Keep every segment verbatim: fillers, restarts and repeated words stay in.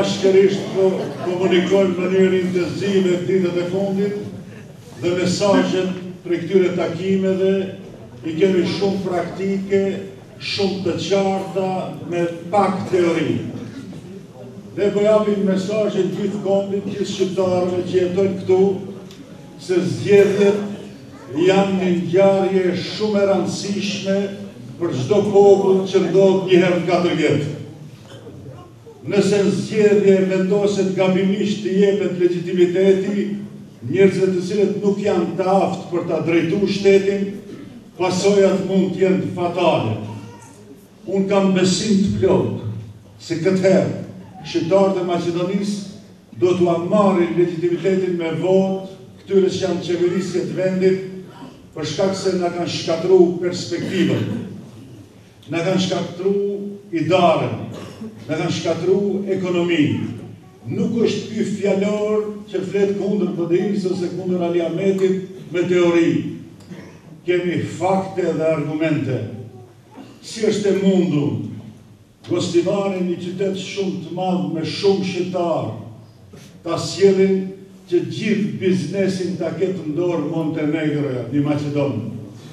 bashkërisht po komunikojmë në mënyrë intensive ditët e fundit dhe mesazhet për këtyre takimeve i kemi shumë praktike, shumë të qarta me pak teori. Ne po japim mesazhet gjithë kombit, gjithë shqiptarëve që jetojnë këtu, se zgjedhjet janë një ngjarje shumë e rëndësishme për çdo popull që ndodh një herë në katër vjet. Nëse në zgjedhje vendoset gabimisht të jepet legitimiteti, njerëzve të cilët nuk janë të aftë për ta drejtuar shtetin, pasojat mund të jenë fatale. Unë kam besim të plot se këtë herë shqiptarët e Maqedonisë do t'u marrin legitimitetin me votë këtyre që janë qeverisje të vendit, për shkak se na kanë shkatruar perspektivën, na kanë shkatruar idaren, na kanë shkatruar ekonominë. Nuk është ky fjalor që flet kundër P D I-s ose kundër Ali Ahmetit me teori. Kemi fakte dhe argumente. Si është e mundur Gostivari, një qytet shumë të madh me shumë shqiptar, ta sjellin që gjithë biznesin ta ketë në dorë Montenegroja, një Maqedonë.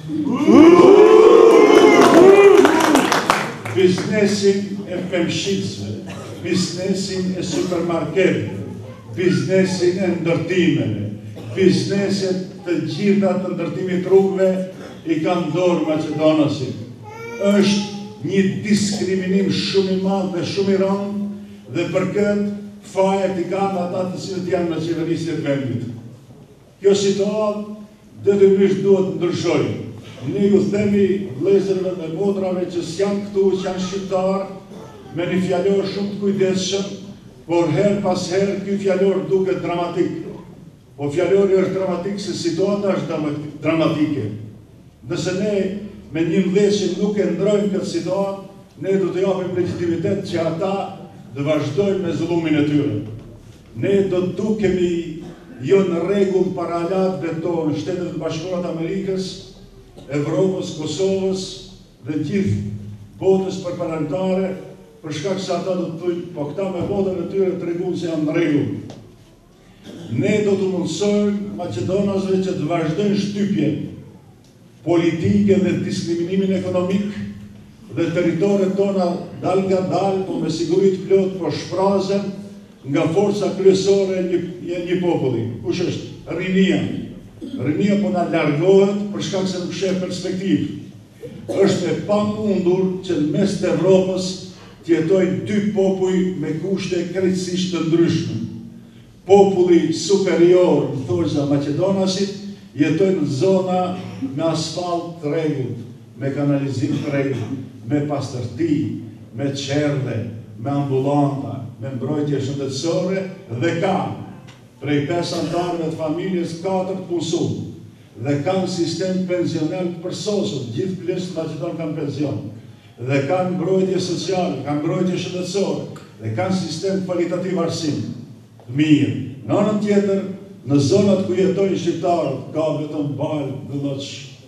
Biznesin e pemshicëve, biznesin e supermarketeve, biznesin e ndërtimeve, bizneset të gjitha të ndërtimit rrugëve i kanë dorë Maqedonasit. Është një diskriminim shumë i madh dhe shumë i rëndë, dhe për këtë fajet i kanë ata të cilët janë në qeverisje të vendit. Kjo situatë detyrisht duhet ndryshojë. Ne ju themi vëllezërve dhe motrave që s'janë këtu, që janë shqiptar, me një fjalor shumë të kujdesshëm, por her pas herë ky fjalor duket dramatik. Po fjalori është dramatik se situata është dramatike. Nëse ne me një mbledhje që nuk e ndrojmë këtë situatë, ne do të japim legitimitet që ata të vazhdojnë me zullumin e tyre. Ne do të dukemi jo në rregull para alatëve tonë, Shtetet e Bashkuara të Amerikës, Evropës, Kosovës dhe gjithë botës përparamtare, për shkak se ata do të thonë, po këta me votën e tyre tregojnë se janë në rregull. Ne do të mundsojmë maqedonasve që të vazhdojnë shtypjen politike dhe diskriminimin ekonomik, dhe teritoret tona dal nga dal, po me siguri të plot, po shprazen nga forca kryesore e një, një populli. Kush është? Rinia. Rinia po na largohet për shkak se nuk sheh perspektivë. Është e pamundur që në mes të Evropës të jetojnë dy popull me kushte krejtësisht të ndryshme. Populli superior, në thosha Maqedonasit, jetojnë në zona me asfalt të rregullt, me kanalizim të rregullt, me pastërti, me qerdhe, me ambulanta, me mbrojtje shëndetësore, dhe kanë prej pesë anëtarëve të familjes katër të punësuar, dhe kanë sistem pensional të përsosur, gjithë plesë Maqedon kanë pension, dhe kanë mbrojtje sociale, kanë mbrojtje shëndetësore, dhe kanë sistem kvalitativ arsim të mirë. Në anën tjetër, në zonat ku jetojnë shqiptarët, ka vetëm balë dhe lloç,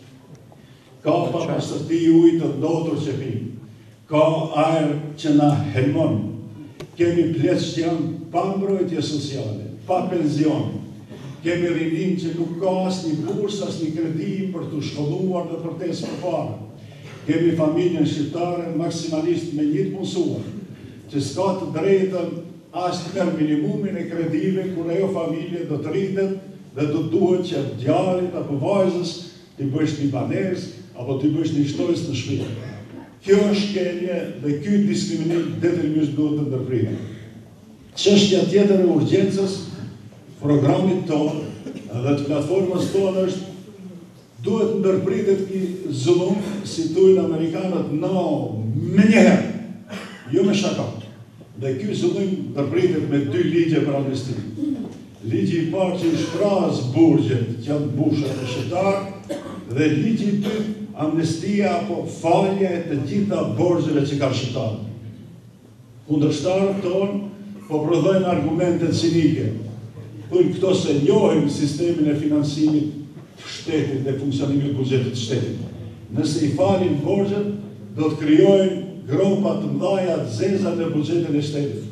ka pa pastërti ujë të ndotur që pimë, ka ajër që na helmon, kemi pleqë që janë pa mbrojtje sociale, pa penzion, kemi rinim që nuk ka asnjë bursë, asnjë kredi për të shkolluar dhe për të përpara, kemi familjen shqiptare maksimalisht me një të punësuar, që s'ka të drejtën as të merr minimumin e kredive kur ajo familje do të rritet dhe do duhet që djalit apo vajzës t'i bësh një banesë apo t'i bësh një shtojës në shtëpi. Kjo është skenje dhe ky diskriminim detyrimisht duhet të ndërpritet. Çështja tjetër e urgjencës, programit tonë dhe të platformës tonë është duhet ndërpritet ky zullum, si thujnë amerikanët, no, me njëherë, jo me shaka. Dhe ky zullum ndërpritet me dy ligje për amnesti. Ligji i parë që i shpras burgjet që janë bushat e shqiptarë, dhe ligji i dytë amnestia apo falja e të gjitha borxheve që kanë shqiptarët. Kundërshtarët tonë po prodhojnë argumente cinike. Thonë këto se njohin sistemin e financimit të shtetit dhe funksionimit të buxhetit të shtetit. Nëse i falin borxhet, do të krijojnë gropa të mëdha të zeza në buxhetin e shtetit.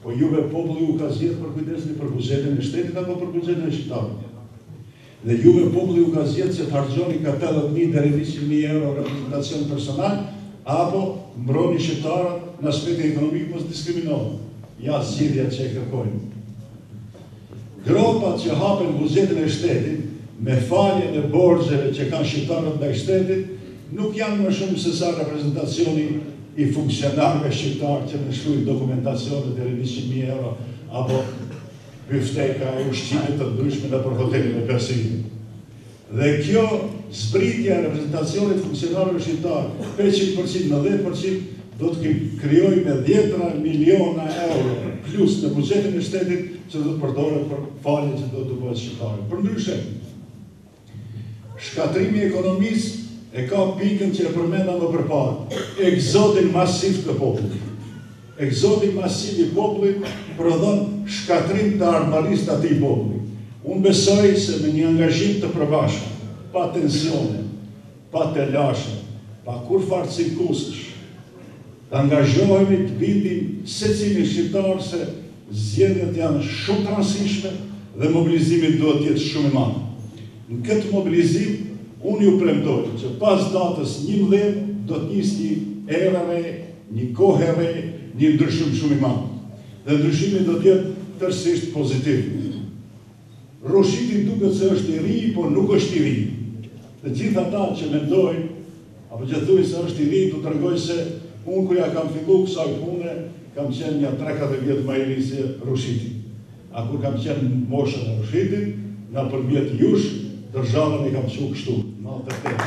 po juve populli ju ka zgjedhur për kujdesni për buzhetin e shtetit apo për buzhetin e shqiptarëve. Dhe juve populli ju ka zgjedhur që të harxhoni ka tetëdhjetë mijë deri në njëqind mijë euro reprezentacion personal apo mbroni shqiptarët në aspektin ekonomik mos diskriminohen. Ja zgjidhja që e kërkojnë. Gropat që hapen buzhetin e shtetit me faljen e borxheve që kanë shqiptarët ndaj shtetit nuk janë më shumë se sa reprezentacioni i funksionarëve shqiptarë që në shkruajnë dokumentacione deri në njëqind mijë euro apo bifteka e ushqimit të ndryshme në për hotelin e Persimit. Dhe kjo zbritja e reprezentacionit funksionarëve shqiptarë pesëqind përqind në dhjetë përqind do të krijojë me dhjetra miliona euro plus në buzhetin e shtetit që do të përdoret për falje që do të bëhet shqiptare. Përndryshe, shkatrimi i ekonomisë e ka pikën që e përmenda më përpara, egzodin masiv të popullit. Egzodin masiv i popullit prodhon shkatrim të armarisë të atij populli. Unë besoj se me një angazhim të përbashkët, pa tensione, pa telashe, pa kur farë cirkusësh, të angazhohemi të bindim secili shqiptar se zgjedhjet janë shumë të rëndësishme dhe mobilizimi duhet të jetë shumë i madh. Në këtë mobilizim, unë ju premtoj që pas datës njëmbëdhjetë do të nisë një erë re, një kohë e re, një ndryshim shumë i madh. Dhe ndryshimi do të jetë tërësisht pozitiv. Roshiti duket se është i ri, por nuk është i ri. Dhe gjithë ata që mendojnë apo që thuajnë se është i ri, do t'rregoj se unë kur ja kam fillu kësaj pune, kam qenë një tre katër vjetë më i ri se Roshiti. A kur kam qenë moshën e Roshitit, nga përmjet jush, državën i kam qu kështu. Ma të të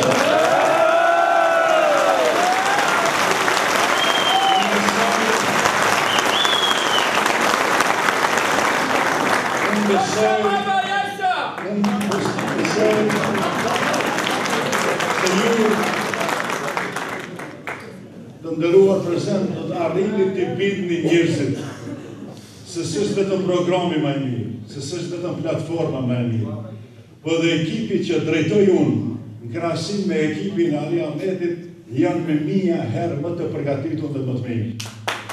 Unë besoj, unë besoj, se ju të ndëruar prezent do të arrini të bindni njerëzit se s'është vetëm programi më i mirë, se s'është vetëm platforma më e mirë, po dhe ekipi që drejtoj unë në krahasim me ekipin e Ali Ahmetit janë me mia herë më të përgatitur dhe më të mirë.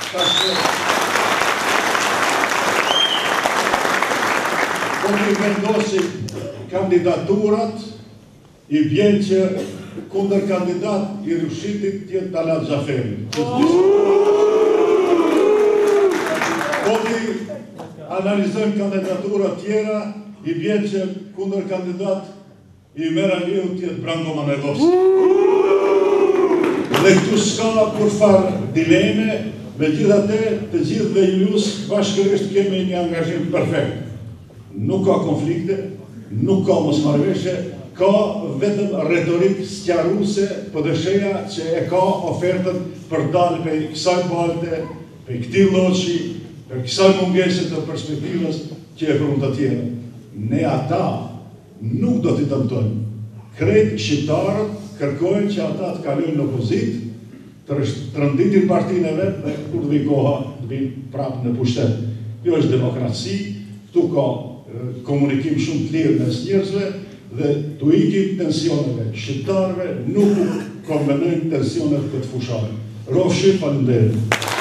Po të vendosim kandidaturat, i vjen që kundër kandidat i Rushitit tjetë Talat Xhaferi. Po të analizojmë kandidaturat tjera, i vjen që kundër kandidat i Meraliu tjetë Branko Manojlovski. Dhe këtu s'ka kur farë dileme, me gjithate të gjithë dhe julius bashkërisht kemi një angazhim perfekt. Nuk ka konflikte, nuk ka mosmarrëveshje, ka vetëm retorik sqaruese pëdësheja që e ka ofertën për dalë për kësaj balte, për këtij lloçi, për kësaj mungese të perspektivës që e përmund të tjera. Ne ata nuk do t'i dëmtojmë. Krejt shqiptarët kërkojnë që ata të kalojnë në opozit, të rënditin partinë e vetë dhe kur dhe i koha të vinë prapë në pushtet. Kjo është demokraci, këtu ka komunikim shumë të lirë mes njerëzve dhe të ikim tensioneve shqiptarëve, nuk kombinojnë tensionet këtë fushare. Rofshi, faleminderit.